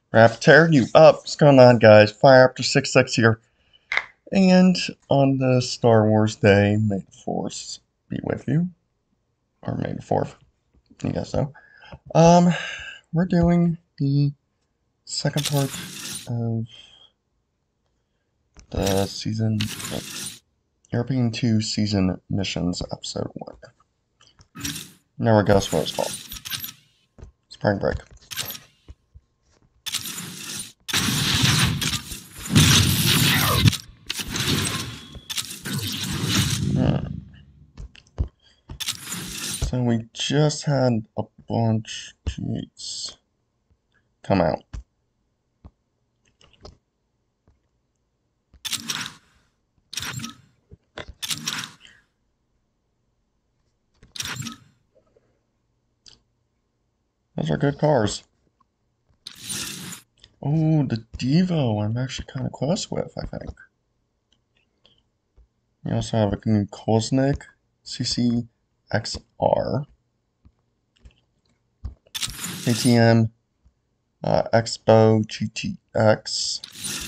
Rap tearing you up. What's going on, guys? Fire After 6 here. And on the Star Wars Day, may the Force be with you. Or May the 4th. You guys know. We're doing the second part of the season, European 2 Season Missions, Episode 1. Never guess what it's called. Spring Break. So we just had a bunch of cheats come out. Those are good cars. Oh, the Devo I'm actually kind of close with, I think. We also have a new Koznik CCXR. ATM Expo GTX.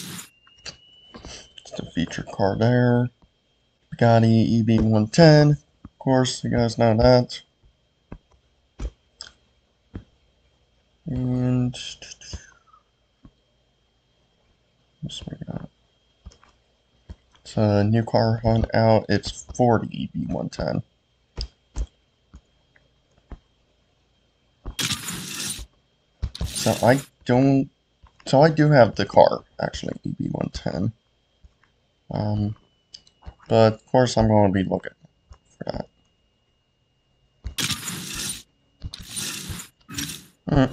Just a feature car there. Bugatti EB110. Of course, you guys know that. And what's we got? It's a new car hunt out. It's 40 EB110. So I do have the car, actually, EB110. But of course I'm going to be looking for that.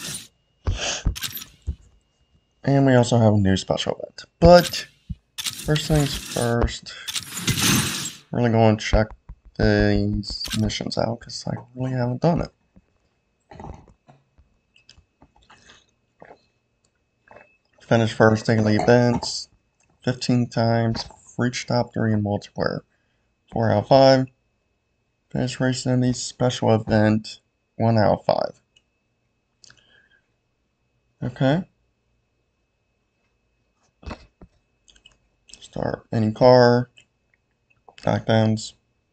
And we also have a new special event. But first things first, we're really going to check these missions out because I really haven't done it. Finish first daily events 15 times. Reach top 3 in multiplayer 4 out of 5. Finish racing in the special event 1 out of 5. Okay. Start any car. Knockdowns.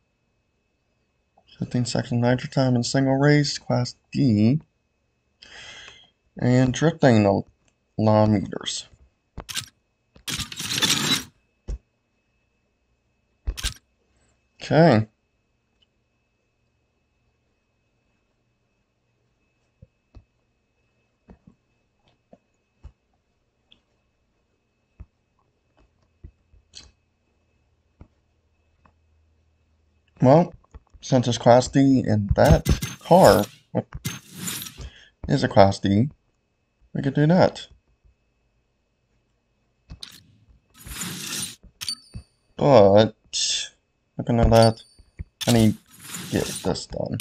15 seconds nitro time in single race, class D. And drifting law meters. Okay. Well, since it's class D and that car is a class D, we could do that. But looking at that, I need to get this done.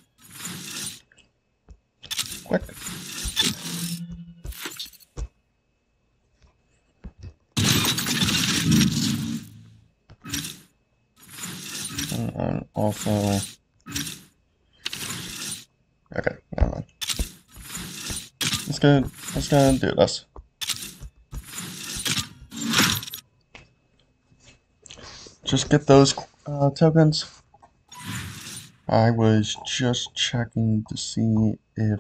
Quick. And also, okay, never mind. Let's go do this. Just get those tokens. I was just checking to see if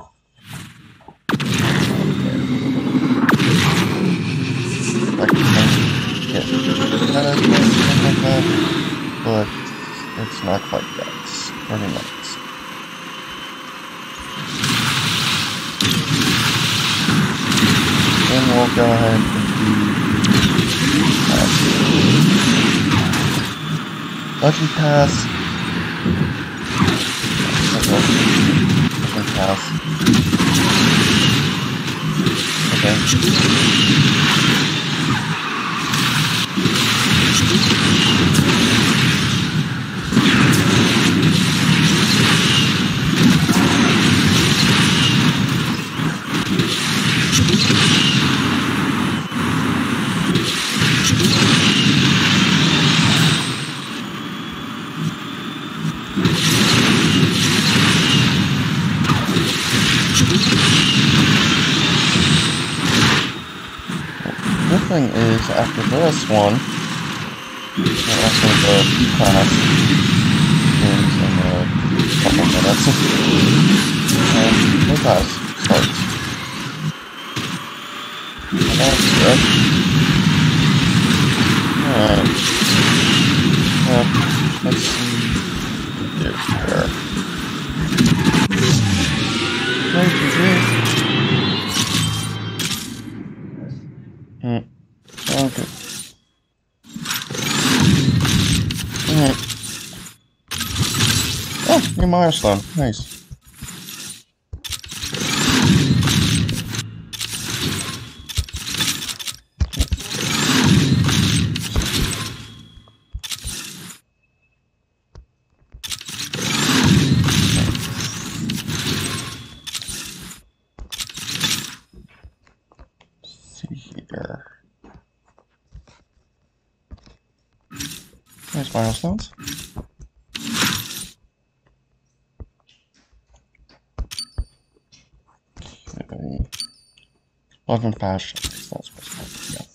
I can get something like that, but it's not quite yet. It's 30 minutes. And we'll go ahead and do Legend Pass. Legend Pass. thing is, after this one, after the class ends in a couple minutes, the class starts. And that's good. Alright. Let's see what we do here. Okay. Alright. Oh, new milestone. Nice. See here. Nice milestones. Okay. Welcome fast. That's what's yeah.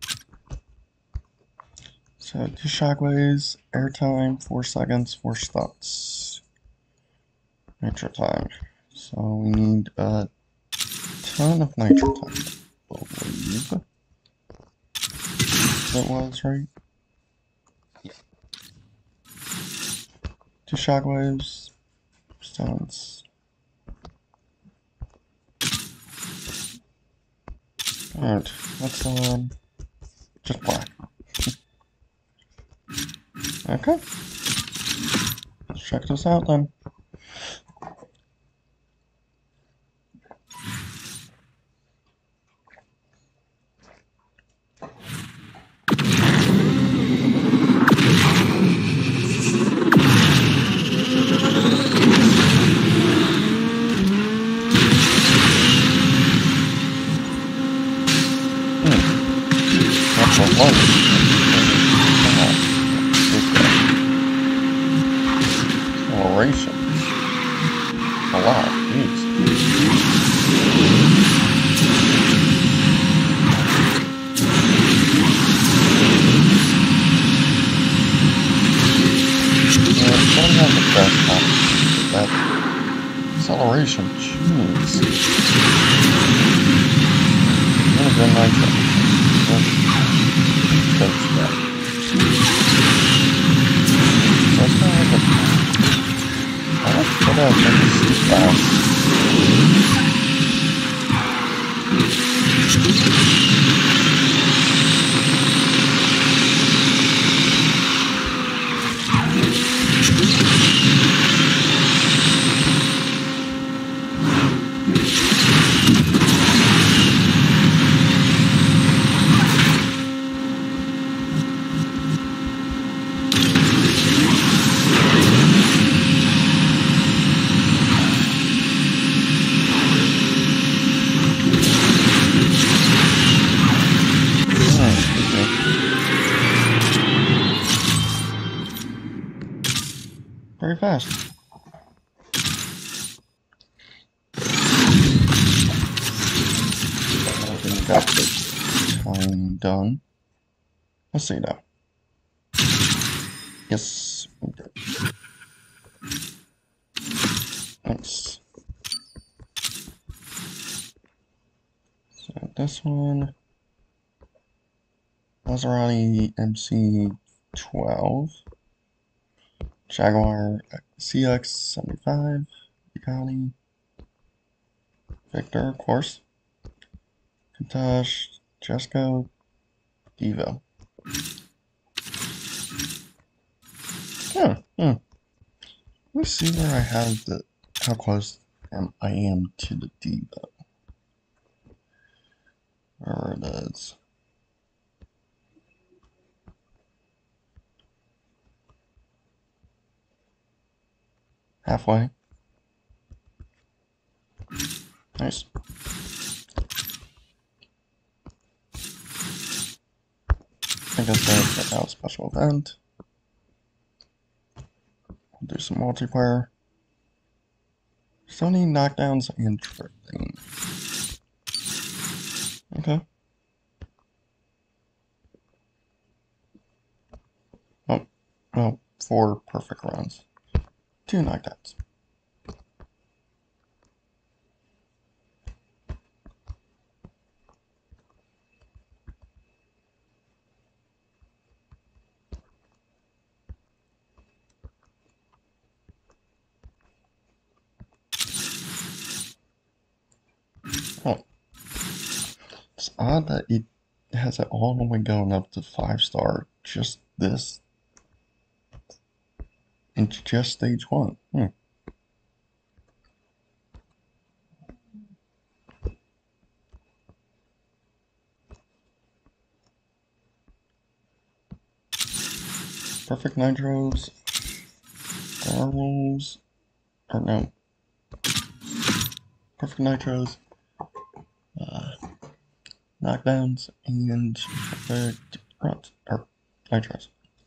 So 2 shockwaves, airtime, 4 seconds, 4 stunts. Nitro time. So we need a ton of nitro time, I believe. That was right. Yeah. 2 shockwaves, stunts. Alright, let's just black. Okay. Let's check this out then. Acceleration. A lot. Jeez. Yeah, it's gonna have the best time. That acceleration. Jeez. Really good nitro. That's that. That's kind of like a let's put out some fast. Very fast. I think we got the time done. Let's see now. Yes, we did. Nice. So this one, Maserati MC12. Jaguar CX75, Ducati, Victor, of course, Countach, Jesco, Devo. Let me see where I have the, how close I am to the Devo. Wherever it is. Halfway. Nice. I guess that's check out special event. We'll do some multiplayer. Still need knockdowns and drifting. Okay. Oh, well, 4 perfect runs. 2 knockouts. Oh, it's odd that it has it all the way going up to 5-star. Just this. Into just stage 1. Perfect Nitros. Star rolls. Or no. Perfect Nitros. Knockdowns. And perfect runs. Or Nitros.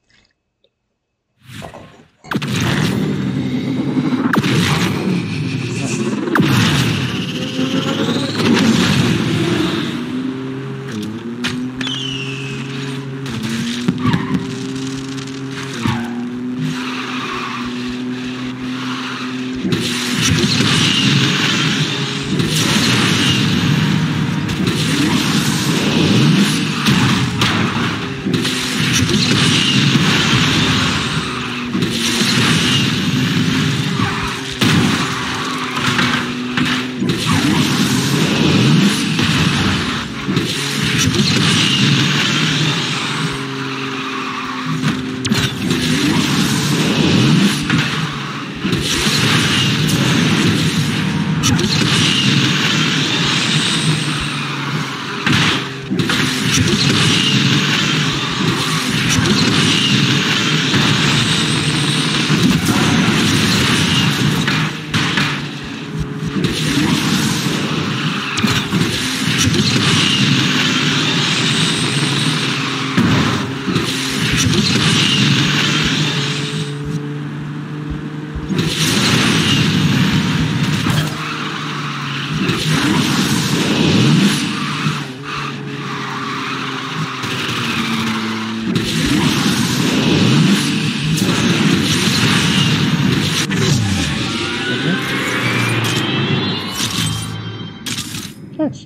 Nice.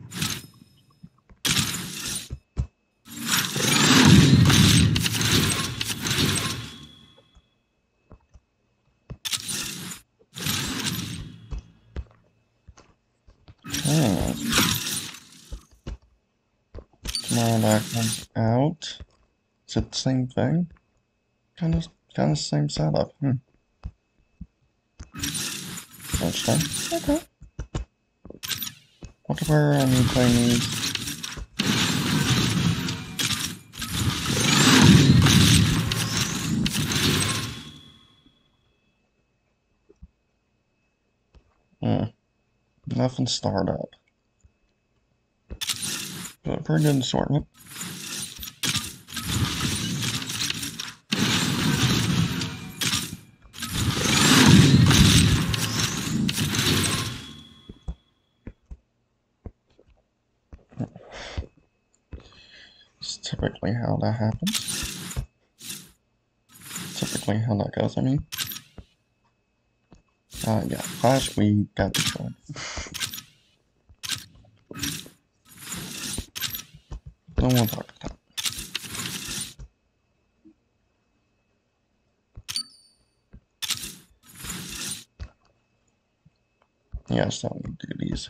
Tomorrow that comes out. Is it the same thing? Kind of same setup. Interesting. Okay. Whatever I need play needs. Nothing startup. But a pretty good assortment. It's typically how that happens. Typically how that goes, I mean. Yeah, Flash, we got destroyed. Don't want to talk about that. Yeah, I still need to do these.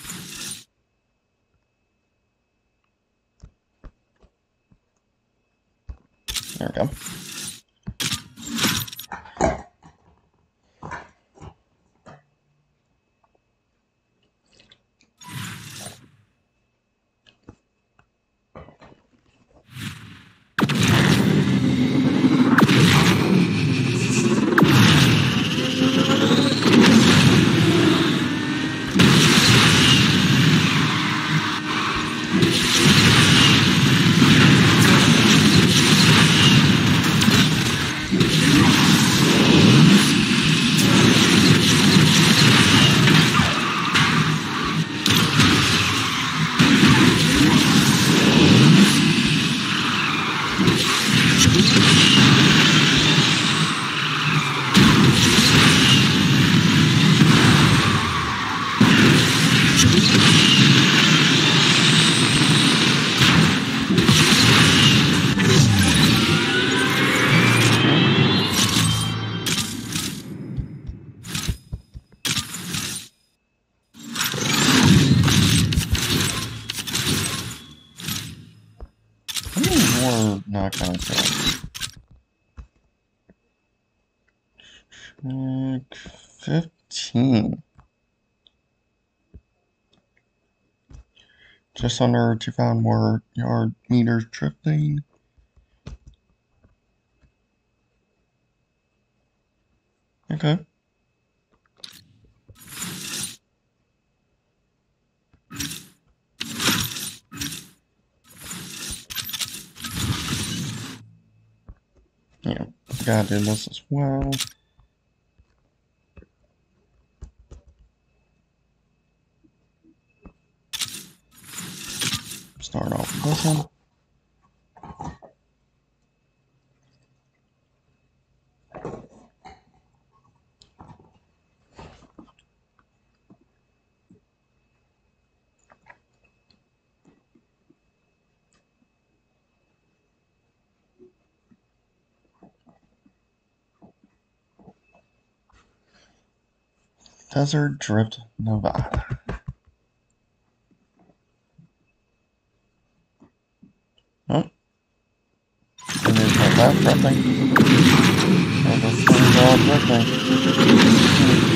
There we go. not gonna say. Check 15. Just under 2,000 more yard meters drifting. Okay. Yeah, gotta do this as well. Start off with this one. Desert Drift, Nevada. Oh. And there's my left drifting. And this thing's all drifting.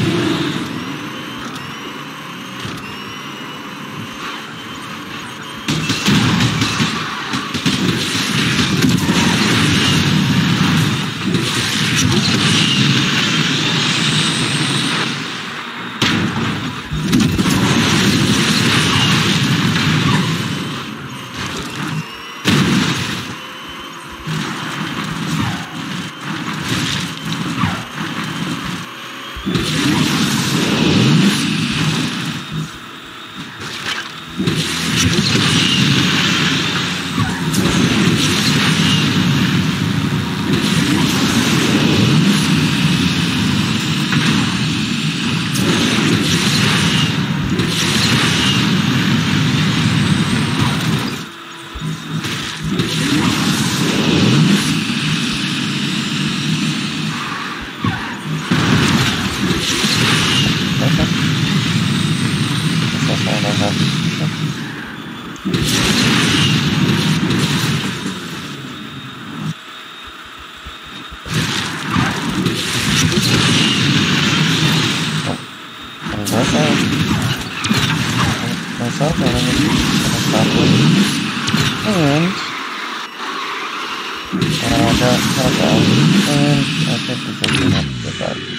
Myself, and I'm gonna stop it. And I got cut out, and I think we're just gonna have to get that.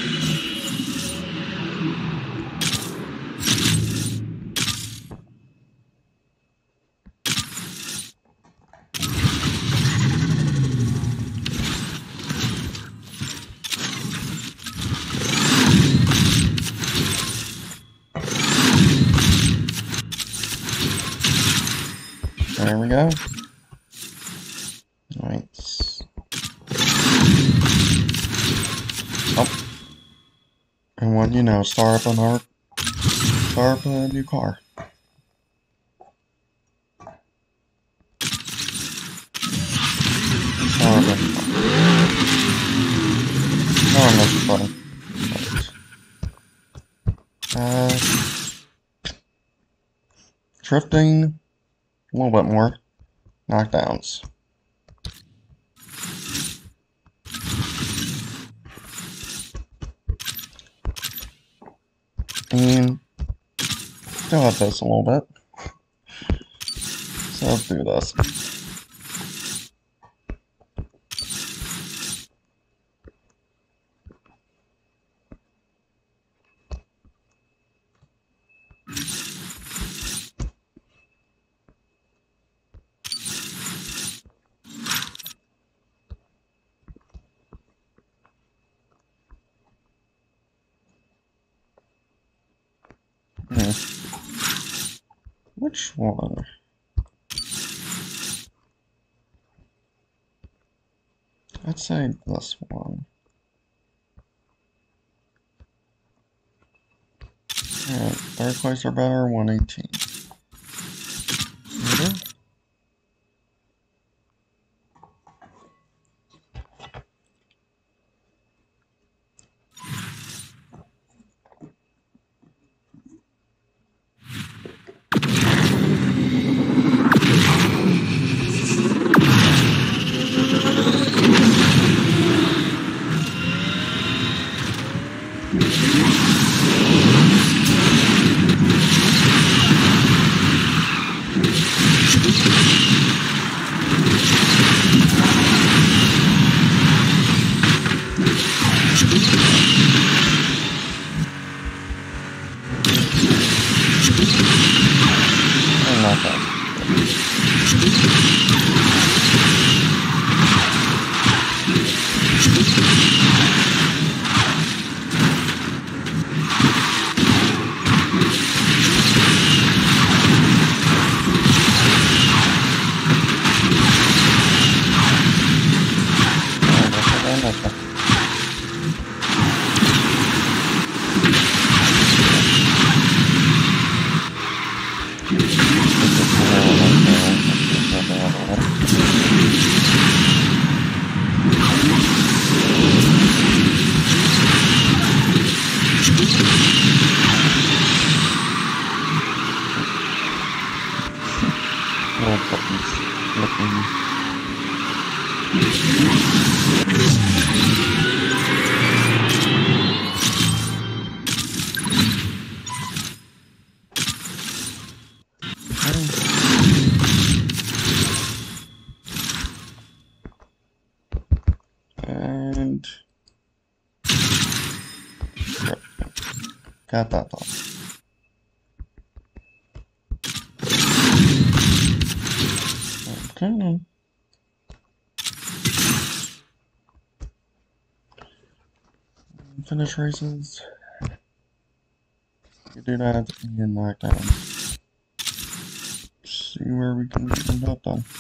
There we go. Nice. Oh. And what you know, start up a new car. Start up a new car. Oh, I missed the button. Drifting. A little bit more. Knockdowns. And still have this a little bit. So let's do this. Which one? I'd say this one. Alright, third place or better, 118. Okay. And got that done. Okay. Finish races. You do that and knock down. See where we can get them up done.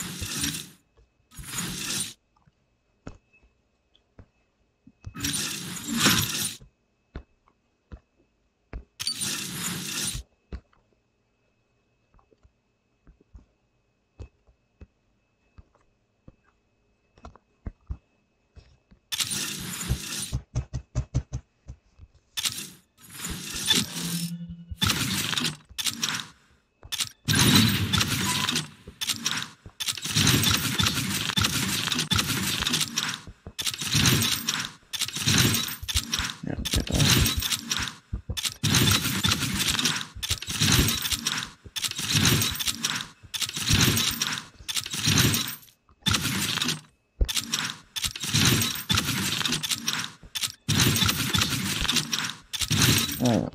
Alright.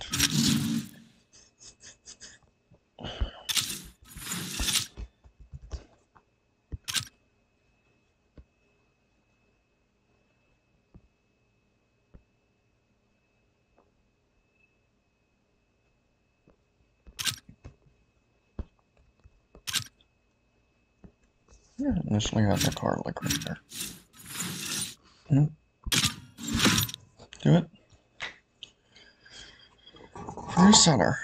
Yeah, initially had the car like right there. Do it. For center.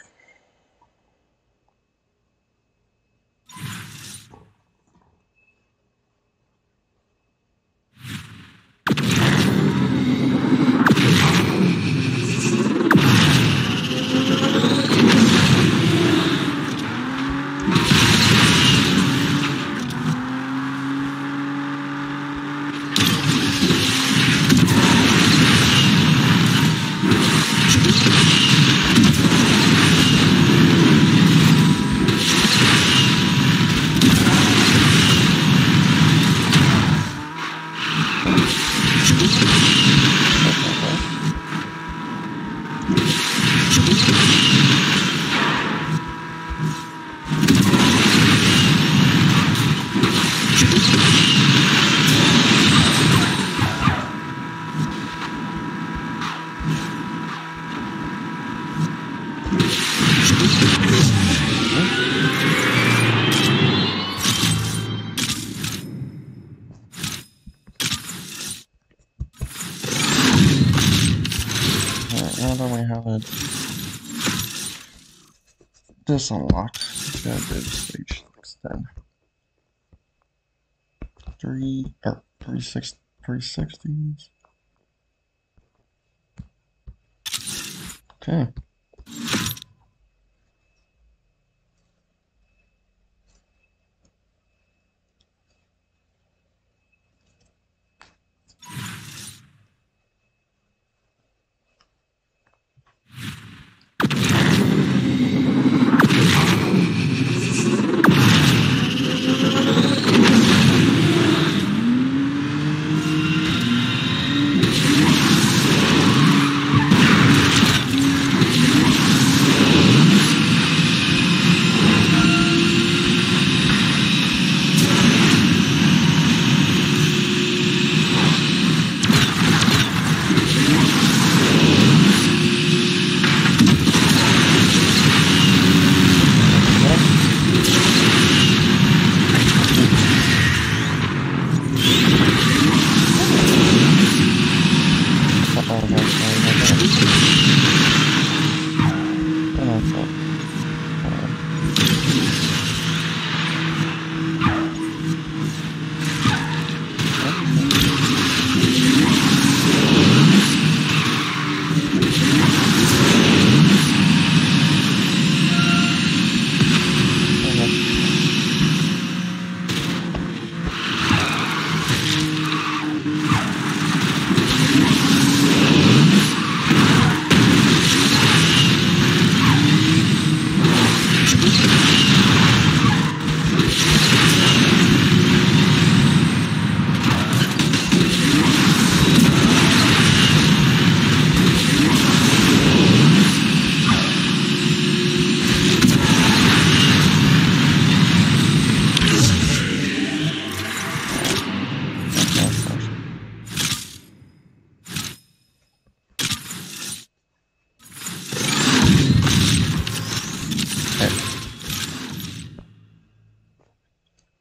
Now that we have it this unlocked, we gotta do stage 610. 360s. Okay.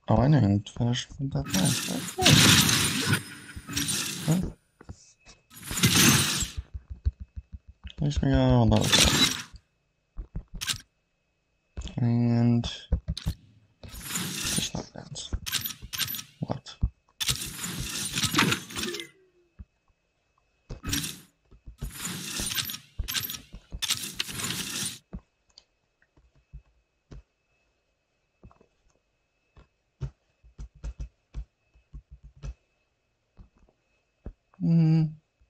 Oh, I didn't even finish with that thing. Okay. Well, at least we got all those. And just like that. What? Hmm.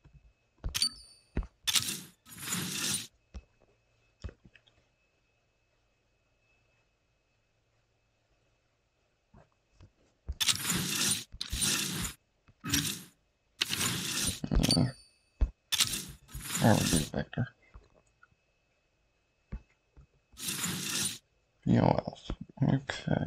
That would be Victor. VOF. Okay.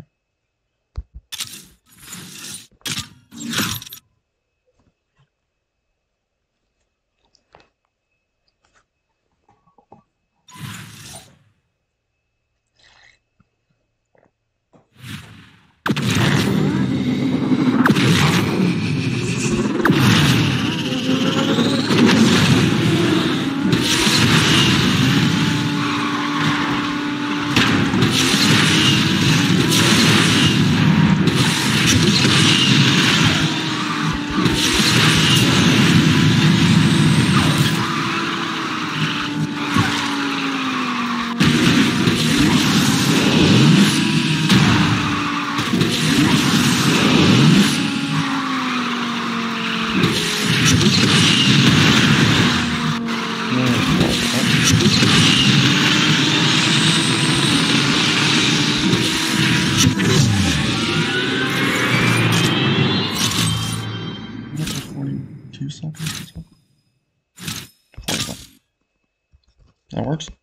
That works.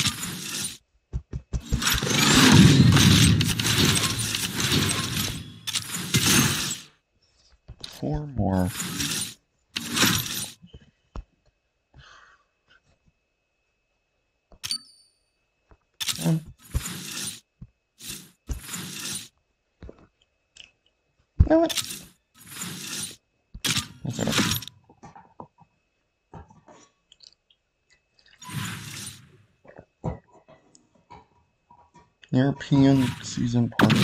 Four more. You know what? That's it. European season party.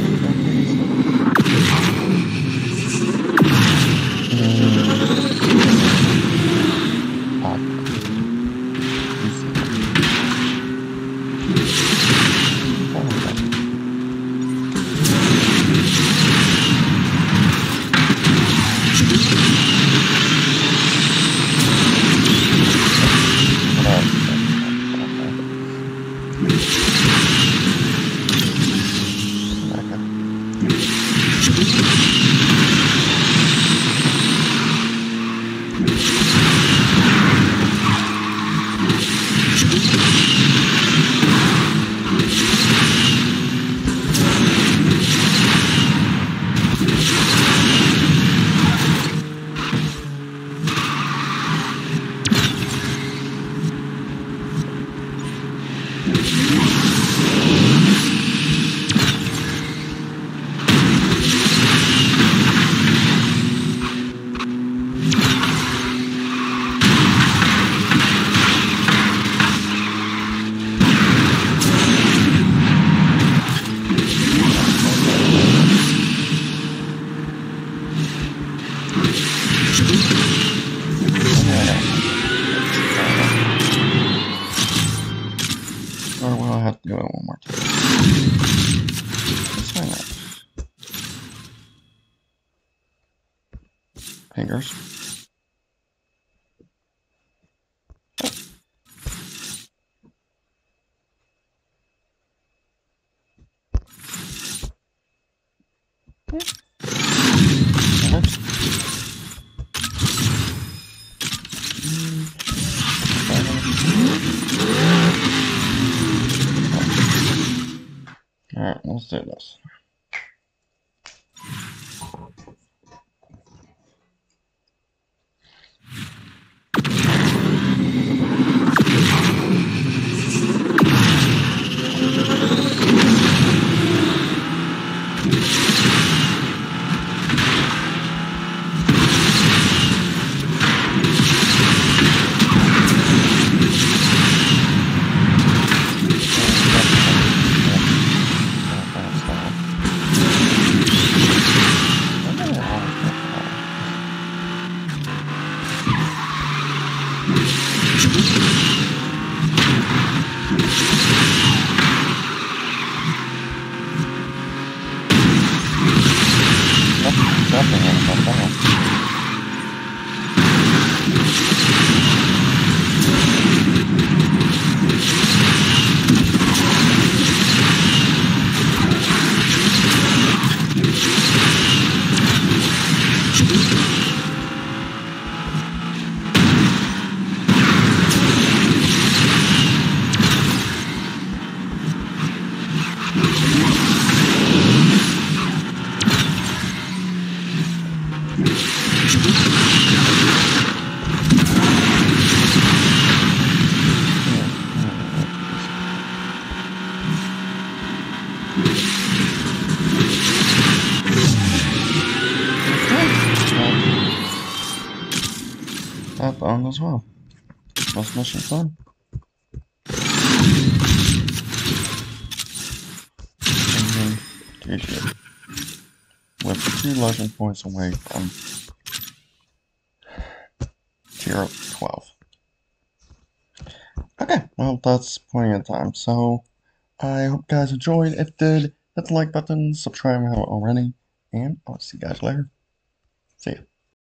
Or will I have to do it one more time? Let's find out. Fingers. Alright, let's do this. jumping in my phone. That done as well. First mission done. And then GG. With 2 legend points away from tier 12. Okay, well that's plenty of time. So I hope you guys enjoyed. If you did, hit the like button, subscribe if you haven't already, and I'll see you guys later. See ya.